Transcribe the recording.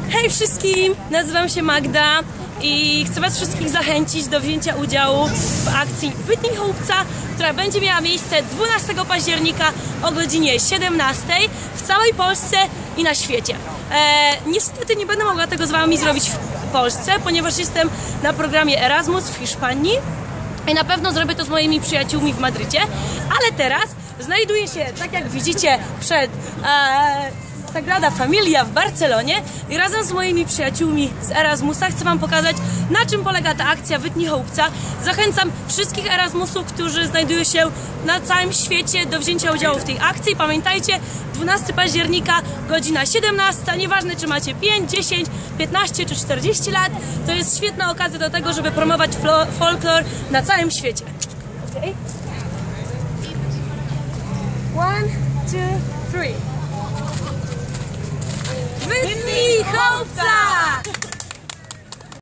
Hej wszystkim, nazywam się Magda i chcę was wszystkich zachęcić do wzięcia udziału w akcji Wytnij Chłopca, która będzie miała miejsce 12 października o godzinie 17 w całej Polsce i na świecie. Niestety nie będę mogła tego z wami zrobić w Polsce, ponieważ jestem na programie Erasmus w Hiszpanii i na pewno zrobię to z moimi przyjaciółmi w Madrycie, ale teraz znajduję się, tak jak widzicie, przed Sagrada Familia w Barcelonie i razem z moimi przyjaciółmi z Erasmusa chcę wam pokazać, na czym polega ta akcja Wytnij Chłopca. Zachęcam wszystkich Erasmusów, którzy znajdują się na całym świecie, do wzięcia udziału w tej akcji. Pamiętajcie, 12 października, godzina 17, nieważne czy macie 5, 10, 15 czy 40 lat, to jest świetna okazja do tego, żeby promować folklor na całym świecie. Okay. 1, 2, 3. Wytnij Chłopca!